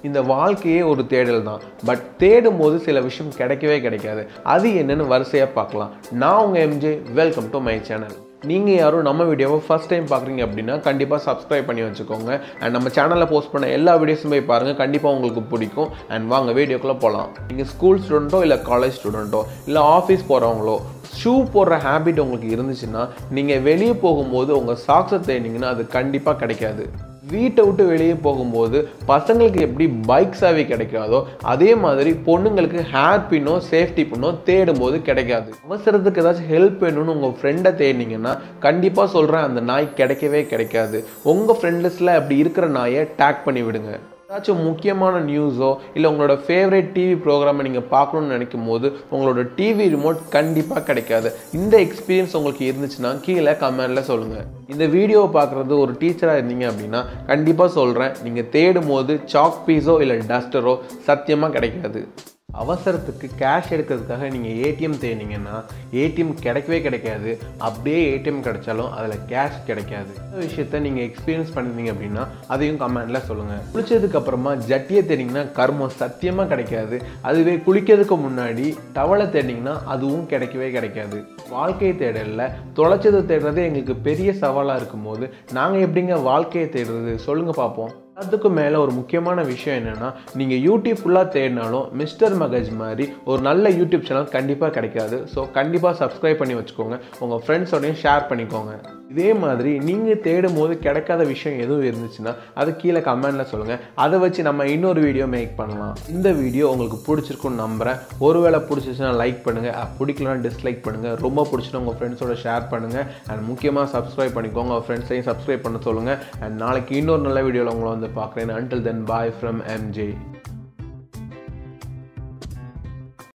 இந்த வாழ்க்கையே ஒரு தேடல் தான். பட் தேடும்போது சில விஷயம் கிடைக்கவே கிடைக்காது. அது என்னன்னு வரிசையாக பார்க்கலாம். நான் உங்கள் MJ. Welcome to my channel. நீங்கள் யாரும் நம்ம வீடியோவை ஃபஸ்ட் டைம் பார்க்குறீங்க அப்படின்னா கண்டிப்பாக சப்ஸ்கிரைப் பண்ணி வச்சுக்கோங்க. அண்ட் நம்ம சேனலில் போஸ்ட் பண்ண எல்லா வீடியோஸும் போய் பாருங்கள். கண்டிப்பாக உங்களுக்கு பிடிக்கும். அண்ட் வாங்க வீடியோக்குள்ளே போகலாம். நீங்கள் ஸ்கூல் ஸ்டூடெண்ட்டோ இல்லை காலேஜ் ஸ்டூடெண்ட்டோ இல்லை ஆஃபீஸ் போகிறவங்களோ ஷூ போடுற ஹேபிட் உங்களுக்கு இருந்துச்சுன்னா நீங்கள் வெளியே போகும்போது உங்கள் சாக்ஸை தேடிங்கன்னா அது கண்டிப்பாக கிடைக்காது. வீட்டை விட்டு வெளியே போகும்போது பசங்களுக்கு எப்படி பைக் சாவி கிடைக்காதோ அதே மாதிரி பொண்ணுங்களுக்கு ஹேர் பின்னோ சேஃப்டி பின்னோ தேடும்போது கிடைக்காது. அவசரத்துக்கு ஏதாச்சும் ஹெல்ப் வேணும்னு உங்கள் ஃப்ரெண்டை தேடினீங்கன்னா கண்டிப்பாக சொல்கிறேன், அந்த நாய் கிடைக்கவே கிடைக்காது. உங்கள் ஃப்ரெண்ட் லிஸ்ட்டில் அப்படி இருக்கிற நாயை டேக் பண்ணி விடுங்க. ஏதாச்சும் முக்கியமான நியூஸோ இல்லை உங்களோட ஃபேவரட் டிவி ப்ரோக்ராமை நீங்கள் பார்க்கணுன்னு நினைக்கும் போது உங்களோட டிவி ரிமோட் கண்டிப்பாக கிடைக்காது. இந்த எக்ஸ்பீரியன்ஸ் உங்களுக்கு இருந்துச்சுன்னா கீழே கமெண்டில் சொல்லுங்கள். இந்த வீடியோவை பார்க்குறது ஒரு டீச்சராக இருந்தீங்க அப்படின்னா கண்டிப்பாக சொல்கிறேன், நீங்கள் தேடும் போது சாக் பீஸோ இல்லை டஸ்டரோ சத்தியமாக கிடைக்காது. அவசரத்துக்கு கேஷ் எடுக்கிறதுக்காக நீங்கள் ஏடிஎம் தேடினீங்கன்னா ஏடிஎம் கிடைக்கவே கிடைக்காது. அப்படியே ஏடிஎம் கிடைச்சாலும் அதில் கேஷ் கிடைக்காது. இந்த விஷயத்த நீங்கள் எக்ஸ்பீரியன்ஸ் பண்ணிருந்தீங்க அப்படின்னா அதையும் கமெண்டில் சொல்லுங்கள். குளிச்சதுக்கப்புறமா ஜட்டியை தேடிங்கன்னா கர்மம் சத்தியமாக கிடைக்காது. அதுவே குளிக்கிறதுக்கு முன்னாடி டவலை தேடினீங்கன்னா அதுவும் கிடைக்கவே கிடைக்காது. வாழ்க்கையை தேடல தொலைச்சதை தேடுறதே எங்களுக்கு பெரிய சவாலாக இருக்கும்போது நாங்கள் எப்படிங்க வாழ்க்கையை தேடுறது சொல்லுங்கள் பார்ப்போம். அதுக்கும் மேலே ஒரு முக்கியமான விஷயம் என்னென்னா, நீங்கள் யூடியூப் ஃபுல்லாக தேடினாலும் மிஸ்டர் மகேஜ் மாதிரி ஒரு நல்ல யூடியூப் சேனல் கண்டிப்பாக கிடைக்காது. ஸோ கண்டிப்பாக சப்ஸ்கிரைப் பண்ணி வச்சுக்கோங்க. உங்கள் ஃப்ரெண்ட்ஸோடையும் ஷேர் பண்ணிக்கோங்க. இதே மாதிரி நீங்கள் தேடும் போது கிடைக்காத விஷயம் எதுவும் இருந்துச்சுன்னா அது கீழே கமெண்டில் சொல்லுங்கள். அதை வச்சு நம்ம இன்னொரு வீடியோ மேக் பண்ணலாம். இந்த வீடியோ உங்களுக்கு பிடிச்சிருக்குன்னு நம்புகிறேன். ஒருவேளை பிடிச்சிச்சுன்னா லைக் பண்ணுங்கள், பிடிக்கலன்னா டிஸ்லைக் பண்ணுங்கள். ரொம்ப பிடிச்சினா உங்கள் ஃப்ரெண்ட்ஸோட ஷேர் பண்ணுங்கள். அண்ட் முக்கியமாக சப்ஸ்கிரைப் பண்ணிக்கோங்க. உங்கள் ஃப்ரெண்ட்ஸையும் சப்ஸ்கிரைப் பண்ண சொல்லுங்கள். அண்ட் நாளைக்கு இன்னொரு நல்ல வீடியோவில் உங்களை வந்து பார்க்குறேன். Until then, bye from MJ.